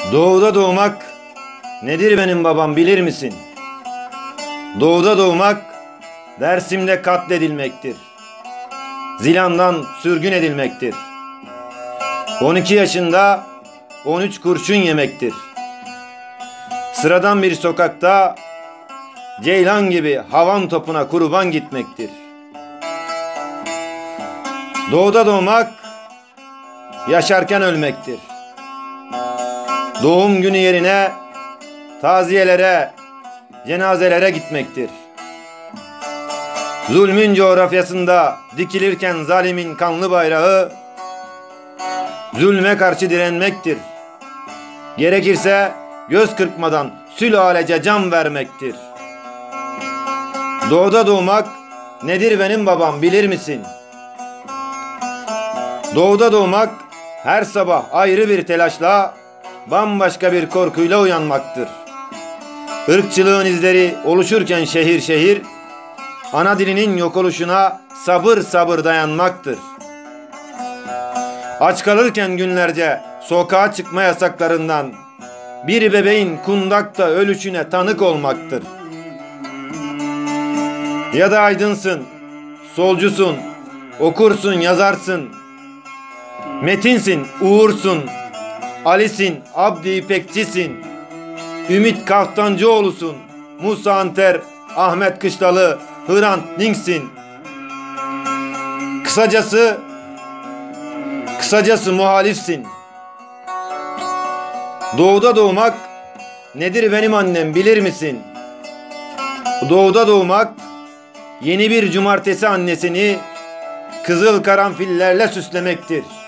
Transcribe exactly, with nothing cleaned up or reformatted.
Doğuda doğmak nedir benim babam bilir misin? Doğuda doğmak Dersim'de katledilmektir. Zilandan sürgün edilmektir. on iki yaşında on üç kurşun yemektir. Sıradan bir sokakta ceylan gibi havan topuna kurban gitmektir. Doğuda doğmak yaşarken ölmektir. Doğum günü yerine taziyelere, cenazelere gitmektir. Zulmün coğrafyasında dikilirken zalimin kanlı bayrağı, zulme karşı direnmektir. Gerekirse göz kırpmadan sülalece can vermektir. Doğuda doğmak nedir benim babam bilir misin? Doğuda doğmak her sabah ayrı bir telaşla, bambaşka bir korkuyla uyanmaktır. Irkçılığın izleri oluşurken şehir şehir, ana dilinin yok oluşuna sabır sabır dayanmaktır. Aç kalırken günlerce sokağa çıkma yasaklarından bir bebeğin kundakta ölüşüne tanık olmaktır. Ya da aydınsın, solcusun, okursun, yazarsın, metinsin, uğursun, Ali'sin, Abdi İpekçisin, Ümit Kaftancıoğlu'sun, Musa Anter, Ahmet Kışlalı, Hrant Dink'sin. Kısacası, kısacası muhalifsin. Doğuda doğmak nedir benim annem bilir misin? Doğuda doğmak yeni bir cumartesi annesini kızıl karanfillerle süslemektir.